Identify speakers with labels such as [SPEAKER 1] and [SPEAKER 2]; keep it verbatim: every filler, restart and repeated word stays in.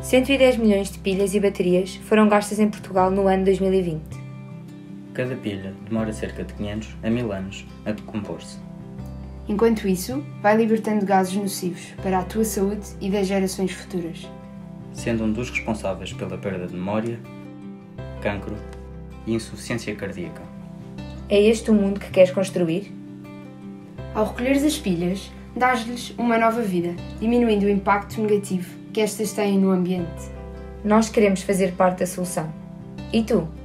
[SPEAKER 1] cento e dez milhões de pilhas e baterias foram gastas em Portugal no ano dois mil e vinte.
[SPEAKER 2] Cada pilha demora cerca de quinhentos a mil anos a decompor-se.
[SPEAKER 3] Enquanto isso, vai libertando gases nocivos para a tua saúde e das gerações futuras,
[SPEAKER 2] sendo um dos responsáveis pela perda de memória, cancro e insuficiência cardíaca.
[SPEAKER 1] É este o mundo que queres construir?
[SPEAKER 3] Ao recolheres as pilhas, dás-lhes uma nova vida, diminuindo o impacto negativo que estas têm no ambiente.
[SPEAKER 1] Nós queremos fazer parte da solução. E tu?